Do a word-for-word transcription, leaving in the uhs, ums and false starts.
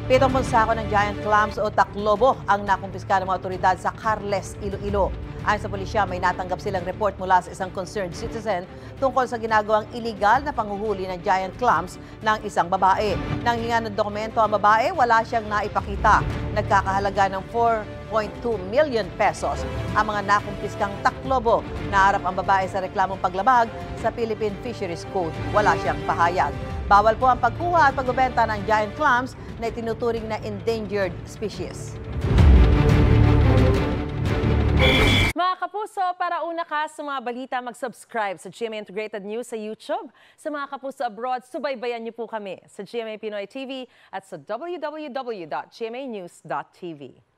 Pitong sako ng giant clams o taklobo ang nakumpiska ng mga otoridad sa Carles, Iloilo. Ayon sa pulisya, may natanggap silang report mula sa isang concerned citizen tungkol sa ginagawang iligal na panguhuli ng giant clams ng isang babae. Nang hinga ng dokumento ang babae, wala siyang naipakita. Nagkakahalaga ng four point two million pesos ang mga nakumpiskang taklobo. Naharap ang babae sa reklamong paglabag sa Philippine Fisheries Code. Wala siyang pahayag. Bawal po ang pagkuha at pagbebenta ng giant clams na itinuturing na endangered species. Mga kapuso, para una ka sa mga balita, mag-subscribe sa G M A Integrated News sa YouTube. Sa mga kapuso abroad, subaybayan niyo po kami sa G M A Pinoy T V at sa w w w dot g m a news dot t v.